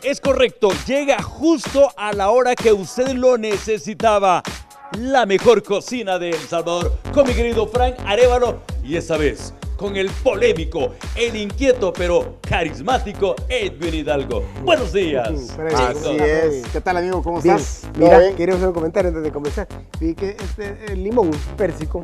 Es correcto, llega justo a la hora que usted lo necesitaba. La mejor cocina de El Salvador, con mi querido Frank Arévalo, y esta vez con el polémico, el inquieto pero carismático Edwin Hidalgo. Buenos días. Así es. ¿Qué tal, amigo? ¿Cómo estás? Mira, quería hacer un comentario antes de comenzar. Vi que el limón pérsico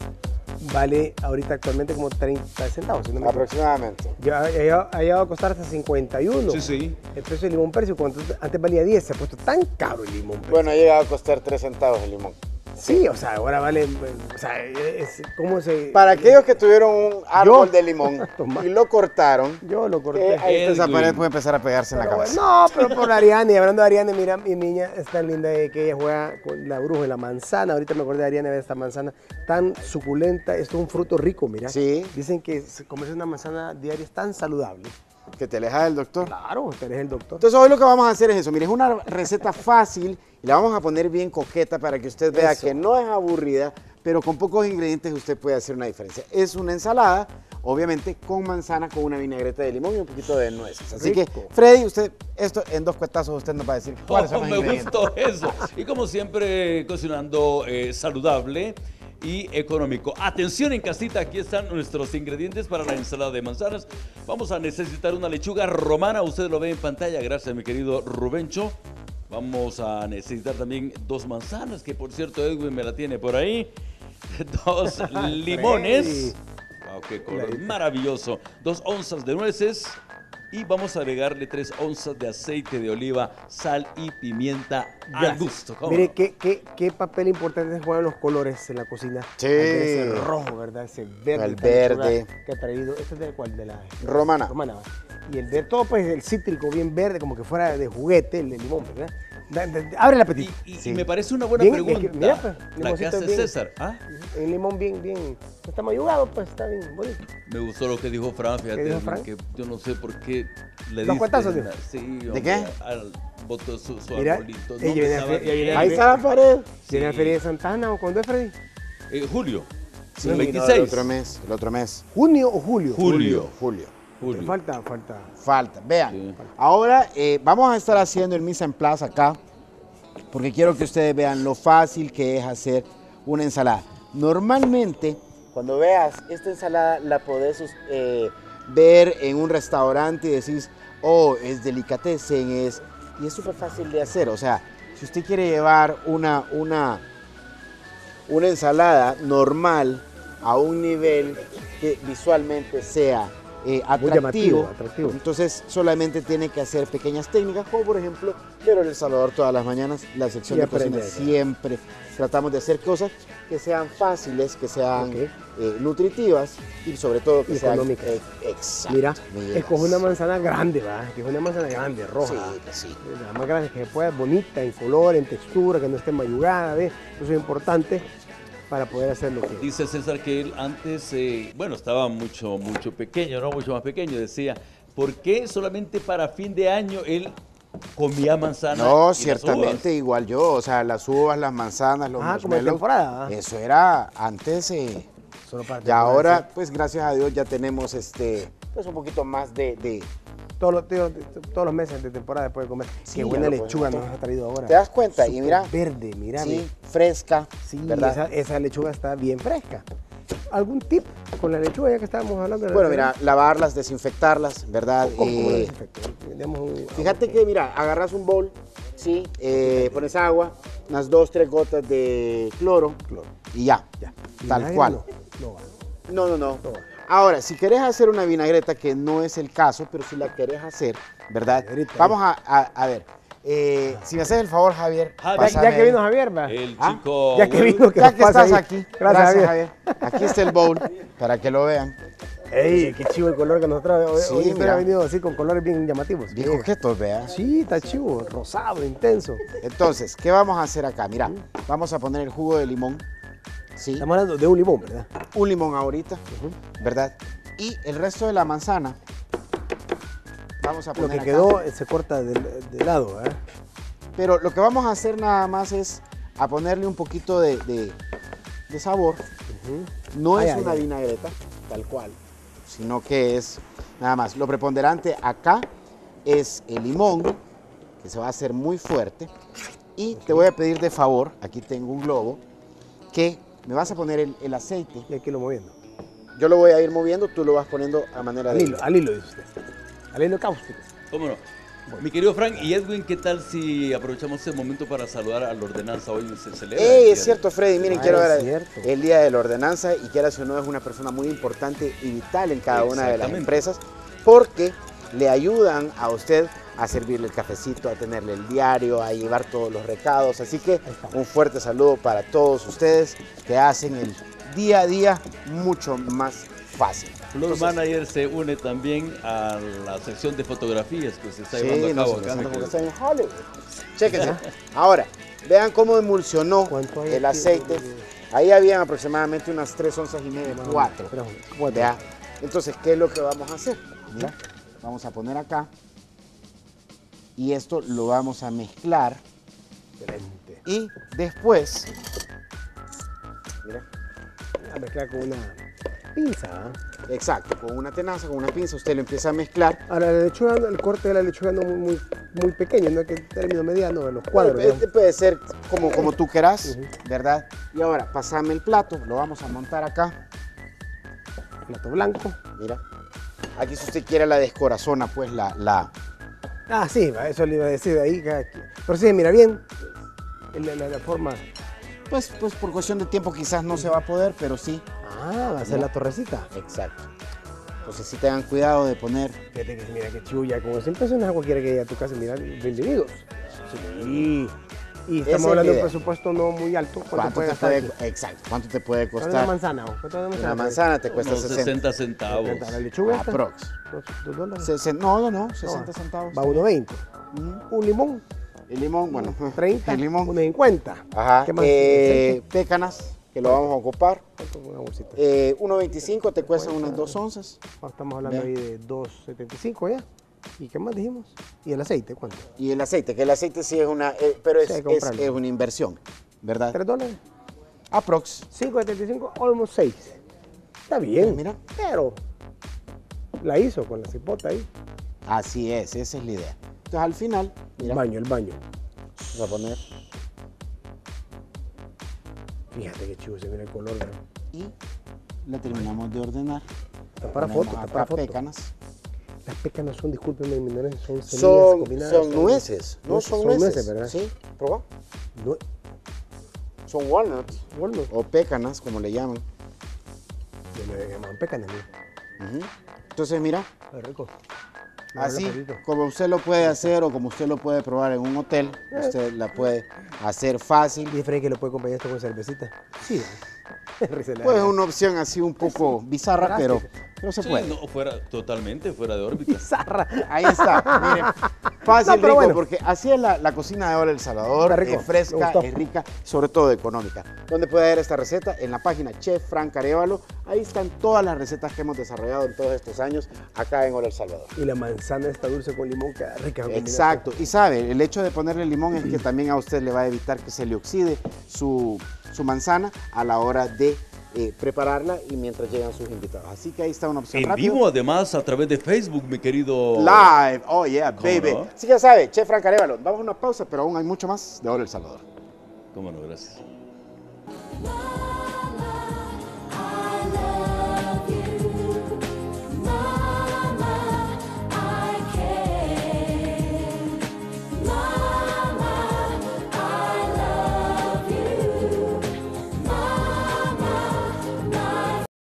vale ahorita actualmente como 30 centavos. Si no me Aproximadamente. ha llegado a costar hasta 51. Sí, sí. El precio del limón pérsico, cuando antes valía 10, se ha puesto tan caro el limón pérsico. Bueno, ha llegado a costar 3 centavos el limón. Sí, o sea, ahora vale, o sea, ¿cómo se...? Para aquellos que tuvieron un árbol de limón y lo cortaron, Yo lo corté. ahí esa pared puede empezar a pegarse en la cabeza. No, pero por Ariane, hablando de Ariane, mira, mi niña es tan linda que ella juega con la bruja y la manzana. Ahorita me acordé de Ariane, de esta manzana tan suculenta. Esto es un fruto rico, mira. Sí. Dicen que comerse una manzana diaria es tan saludable. Que te aleja del doctor. Claro, tú eres el doctor. Entonces hoy lo que vamos a hacer es eso. Mire, es una receta fácil y la vamos a poner bien coqueta para que usted vea que no es aburrida, pero con pocos ingredientes usted puede hacer una diferencia. Es una ensalada, obviamente con manzana, con una vinagreta de limón y un poquito de nueces. Así que, Freddy, usted, esto en 2 cuetazos usted nos va a decir cuáles son los ingredientes. Me gustó eso. Y como siempre, cocinando saludable y económico. Atención en casita, aquí están nuestros ingredientes para la ensalada de manzanas. Vamos a necesitar una lechuga romana, usted lo ve en pantalla, gracias mi querido Rubencho. Vamos a necesitar también 2 manzanas, que por cierto Edwin me la tiene por ahí. 2 limones. Wow, qué color maravilloso. 2 onzas de nueces. Y vamos a agregarle 3 onzas de aceite de oliva, sal y pimienta al gusto. Mire, qué papel importante juegan los colores en la cocina. Sí. Ese rojo, ¿verdad? Ese verde. El verde. Que ha traído. ¿Este es de cuál? De la Romana. Romana. Y el de todo, pues, el cítrico bien verde, como que fuera de juguete, el de limón, ¿verdad? Abre el apetito. Y me parece una buena Bien, pregunta. mira, pues, la que hace bien. César. ¿Ah? El limón bien, no está mayugado, pues está bien bonito. Me gustó lo que dijo Fran, fíjate, dijo Fran? que yo no sé por qué le 2 cuetazos, dijo. Sí, hombre, ¿De qué? Al botó su Mira, arbolito. ella viene a fe- ella viene a Ahí está la pared. ¿Tiene la feria de Santana o cuándo es, Freddy? Julio. Sí, el no, 26. el otro mes. ¿Junio o julio? Julio. Julio. Falta. Vean, Sí. ahora vamos a estar haciendo el mise en place acá, porque quiero que ustedes vean lo fácil que es hacer una ensalada. Normalmente, cuando veas esta ensalada, la podés ver en un restaurante y decís, oh, es delicatessen, y es súper fácil de hacer. O sea, si usted quiere llevar una ensalada normal a un nivel que visualmente sea atractivo, atractivo. entonces solamente tiene que hacer pequeñas técnicas, como por ejemplo, pero en El Salvador todas las mañanas, la sección Y de cocina aprender. siempre tratamos de hacer cosas que sean fáciles, que sean nutritivas y sobre todo que Económicas. sean exacto. Mira, Mira, escoge una manzana grande, ¿va? Que es una manzana grande, roja. Sí. La más grande que se pueda, bonita en color, en textura, que no esté mayugada, ¿ves? Eso es importante para poder hacer lo que... Dice César que él antes, bueno, estaba mucho pequeño, ¿no? Mucho más pequeño. Decía, ¿por qué solamente para fin de año él comía manzana? No, y las ciertamente uvas? igual yo, o sea, las uvas, las manzanas, los como en marshmallows, temporada, ¿va? eso era antes, Solo para y temporada, ahora, sí. pues gracias a Dios ya tenemos pues un poquito más de... Todos los meses de temporada puede comer. Sí, Qué buena ya lo lechuga podemos nos ha traído ahora. ¿Te das cuenta? Y Súper mira, verde, mira. sí, fresca, Sí, ¿verdad? esa lechuga está bien fresca. ¿Algún tip con la lechuga ya que estábamos hablando? De la Bueno, lechuga? mira, lavarlas, desinfectarlas, ¿verdad? ¿Cómo la desinfecto? Fíjate que, mira, agarras un bowl, ¿sí? Pones agua, unas 2, 3 gotas de cloro, y ya, tal Vinagre cual. No va. No. No va. Ahora, si querés hacer una vinagreta, que no es el caso, pero si la querés hacer, ¿verdad? Vinagreta, Vamos a ver. Si me haces el favor, Javier. Ya que vino Javier, va. El ¿Ah? chico... Ya que vino, que Ya nos que pasa estás ahí. aquí. Gracias, Javier. Aquí está el bowl, para que lo vean. Ey, qué chivo el color que nos trae. Hoy Sí, usted mira. ha venido así con colores bien llamativos. Bien coquetos, vea. Sí, está chivo, rosado, intenso. Entonces, ¿qué vamos a hacer acá? Mira, vamos a poner el jugo de limón, ¿sí? Estamos hablando de un limón, ¿verdad? Un limón ahorita, ¿verdad? Y el resto de la manzana, vamos a Lo poner que acá. quedó se corta de lado, ¿verdad? Pero lo que vamos a hacer nada más es a ponerle un poquito de sabor. No es una vinagreta, tal cual, sino que es nada más. Lo preponderante acá es el limón, que se va a hacer muy fuerte. Y te voy a pedir de favor, aquí tengo un globo, que me vas a poner el aceite. Y aquí lo moviendo. Yo lo voy a ir moviendo, tú lo vas poniendo a manera de... Al hilo, dice usted. Al hilo cáustico. ¿Cómo no? Mi querido Frank y Edwin, ¿qué tal si aprovechamos este momento para saludar a la ordenanza? Hoy se celebra. Es cierto, Freddy. Miren, quiero ver cierto. el día de la ordenanza y quiera si no es una persona muy importante y vital en cada una de las empresas porque le ayudan a usted a servirle el cafecito, a tenerle el diario, a llevar todos los recados. Así que un fuerte saludo para todos ustedes que hacen el día a día mucho más fácil. Floor Manager se une también a la sección de fotografías que se está llevando a cabo acá. Está en Hollywood. Chéquense. Ahora, vean cómo emulsionó el aceite. Ahí habían aproximadamente unas 3 onzas y media, 4. ¿Vea? Entonces, ¿qué es lo que vamos a hacer? Mira, vamos a poner acá. Y esto lo vamos a mezclar. Excelente. Y después, mira. A mezclar con una pinza. ¿Eh? Exacto, con una tenaza, con una pinza, usted lo empieza a mezclar. Ahora, la lechuga, el corte de la lechuga no muy pequeño, no es que término mediano de los cuadros. Este puede ser como tú quieras, ¿verdad? Y ahora, pasame el plato, lo vamos a montar acá. Plato blanco. Mira, aquí si usted quiere la descorazona, pues la... Ah, sí, eso le iba a decir ahí. Pero sí, mira bien, la forma. Pues por cuestión de tiempo quizás no se va a poder, pero sí. Ah, va a ser la torrecita. Exacto. Entonces sí tengan cuidado de poner... Fíjate que mira qué chulla, como siempre impresionas a cualquiera que llegue a tu casa, mira, bienvenidos. Sí. Y estamos hablando de un presupuesto no muy alto. ¿Cuánto te puede, exacto, ¿cuánto te puede costar? Una manzana. Una manzana te cuesta 60 centavos. La lechuga. Aprox. $2. No, 60 centavos. Va 1.20. Un limón. El limón, bueno. 30. El limón. 1.50. Ajá. ¿Qué más? Pécanas, que lo vamos a ocupar. Una bolsita. 1.25 te cuestan unas 2 onzas. Estamos hablando ahí de 2.75 ya. ¿Y qué más dijimos? ¿Y el aceite cuánto? Y el aceite, que el aceite sí es una, pero Sí, es una inversión, ¿verdad? $3. Aprox. 5.75, almost 6. Está bien, Mira. pero la hizo con la cipota ahí. Así es, esa es la idea. Entonces al final, mira, El baño. vamos a poner Fíjate qué chulo se mira el color, ¿no? y la terminamos de ordenar. Está para Ponemos foto, está acá para foto. pécanas. Las pécanas son, discúlpenme, mi ignorancia, son semillas Son combinadas. nueces, no son nueces, ¿verdad? Sí, probá. No, Son walnuts walnut. o pécanas, como le llaman. Yo le llaman pécanas, mira. Ujú. Entonces mira, Qué rico. así como usted lo puede hacer o como usted lo puede probar en un hotel, usted la puede hacer fácil. ¿Y Freddy que lo puede acompañar esto con cervecita? Sí. Pues es una opción así un poco bizarra, pero se puede. No, totalmente fuera de órbita. Bizarra. Ahí está, miren, fácil, No, pero rico, bueno. porque así es la cocina de Hola El Salvador, Está rico, es fresca, me gustó. es rica, sobre todo económica. ¿Dónde puede ver esta receta? En la página Chef Frank Arevalo, ahí están todas las recetas que hemos desarrollado en todos estos años acá en Hola El Salvador. Y la manzana está dulce con limón, queda rica. Exacto, y sabe, el hecho de ponerle limón es que también a usted le va a evitar que se le oxide su manzana a la hora de prepararla y mientras llegan sus invitados. Así que ahí está una opción En rápida. vivo, además, a través de Facebook, mi querido. Live, oh yeah, baby. no? Sí, ya sabe, Chef Frank Arevalo. Vamos a una pausa, pero aún hay mucho más de Hola El Salvador. Cómo no, gracias. Love.